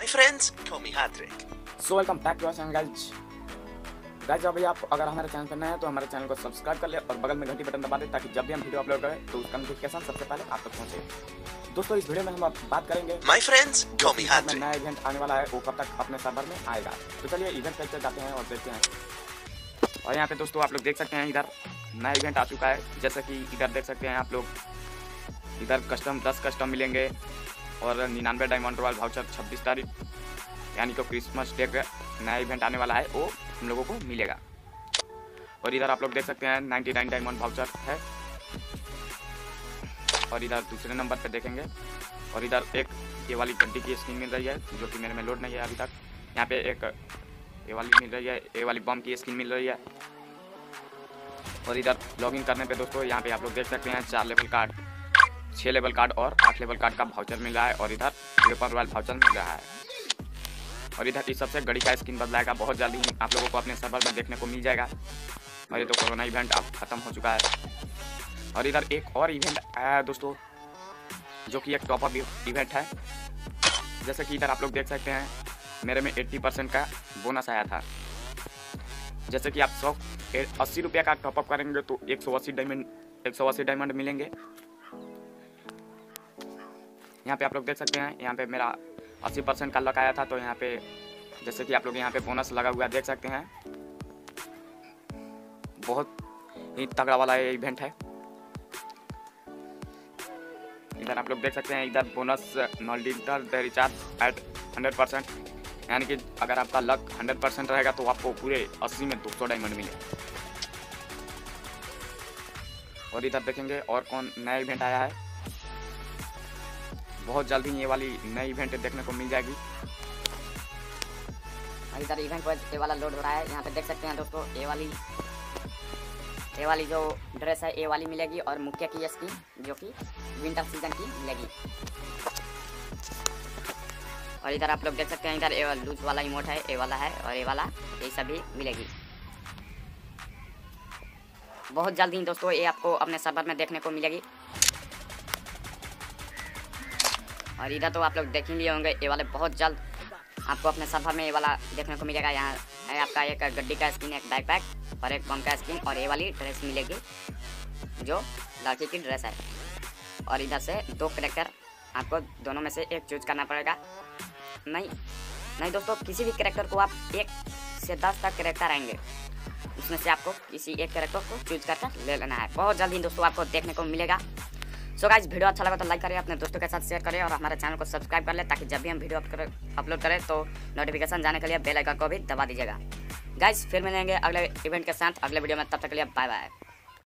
friends call me Hattrick. So welcome back to our channel guys अभी आप अगर हमारे चैनल पर नए हैं तो हमारे चैनल को सब्सक्राइब कर ले और बगल में घंटी बटन दबा दें ताकि जब भी हम वीडियो अपलोड करें तो उसका नोटिफिकेशन सबसे पहले आप तक पहुंचे। दोस्तों इस वीडियो में हम बात करेंगे My friends call me में Hattrick. नया इवेंट आने वाला है वो कब तक अपने सर्वर में आएगा। तो चलिए इवेंट पे जाते हैं और देखते हैं। और यहाँ पे दोस्तों आप लोग देख सकते हैं इधर नया इवेंट आ चुका है। जैसे कि इधर देख सकते हैं आप लोग, इधर कस्टम 10 कस्टम मिलेंगे और 99 डायमंड रॉयल वाउचर 26 तारीख यानी कि क्रिसमस डे का नया इवेंट आने वाला है वो हम लोगों को मिलेगा। और इधर आप लोग देख सकते हैं 99 डायमंड वाउचर है। और इधर दूसरे नंबर पे देखेंगे और इधर एक ये वाली गड्डी की स्किन मिल रही है जो कि मेरे में लोड नहीं है अभी तक। यहाँ पे एक ये वाली मिल रही है, ये वाली बम की स्किन मिल रही है। और इधर लॉगिन करने पे दोस्तों यहाँ पे आप लोग देख सकते हैं 4 लेवल कार्ड, 6 लेवल कार्ड और 8 लेवल कार्ड का वाउचर मिल रहा है। और इधर वेपर रॉयल वाउचर मिल रहा है। और इधर इस सबसे घड़ी का स्किन बदलाएगा बहुत जल्दी ही आप लोगों को अपने सर्वर में देखने को मिल जाएगा। और ये तो कोरोना इवेंट अब खत्म हो चुका है। और इधर एक और इवेंट आया है दोस्तों जो कि एक टॉपअप इवेंट है। जैसे कि इधर आप लोग देख सकते हैं मेरे में 80% का बोनस आया था। जैसे कि आप 80 रुपये का टॉपअप करेंगे तो 180 डायमंड मिलेंगे। यहाँ पे आप लोग देख सकते हैं यहाँ पे मेरा 80% का लक आया था। तो यहाँ पे जैसे कि आप लोग यहाँ पे बोनस लगा हुआ देख सकते हैं, बहुत ही तगड़ा वाला ये इवेंट है। इधर आप लोग देख सकते हैं इधर bonus multiplier the recharge at 100%, यानी कि अगर आपका लक 100% रहेगा तो आपको पूरे 80 में 200 डायमंड मिले। और इधर देखेंगे और कौन नया इवेंट आया है। बहुत जल्द ही ये वाली नई इवेंट देखने को मिल जाएगी। इधर इवेंट पर ये वाला लोड हो रहा है। यहाँ पे देख सकते हैं दोस्तों ये वाली जो ड्रेस है ये वाली मिलेगी और मुख्य की स्किन जो कि विंटर सीजन की मिलेगी। और इधर आप लोग देख सकते हैं इधर ये लूज वाला इमोट है, ये वाला है और ये वाला, ये सभी मिलेगी बहुत जल्द ही दोस्तों। ये आपको अपने सर्वर में देखने को मिलेगी। और इधर तो आप लोग देख ही लिए होंगे ये वाले बहुत जल्द आपको अपने सर्वर में ये वाला देखने को मिलेगा। यहाँ है आपका एक गड्डी का स्किन, एक बैकपैक और एक बम का स्किन और ये वाली ड्रेस मिलेगी जो लड़की की ड्रेस है। और इधर से 2 कैरेक्टर आपको दोनों में से एक चूज करना पड़ेगा। नहीं दोस्तों, किसी भी कैरेक्टर को आप 1 से 10 तक कैरेक्टर आएंगे उसमें से आपको किसी एक कैरेक्टर को चूज करके ले लेना है। बहुत जल्दी दोस्तों आपको देखने को मिलेगा। सो गाइस वीडियो अच्छा लगा तो लाइक करें, अपने दोस्तों के साथ शेयर करें और हमारे चैनल को सब्सक्राइब कर ले ताकि जब भी हम वीडियो अपलोड करें तो नोटिफिकेशन जाने के लिए बेल आइकन को भी दबा दीजिएगा। गाइस फिर मिलेंगे अगले इवेंट के साथ अगले वीडियो में, तब तक के लिए बाय बाय।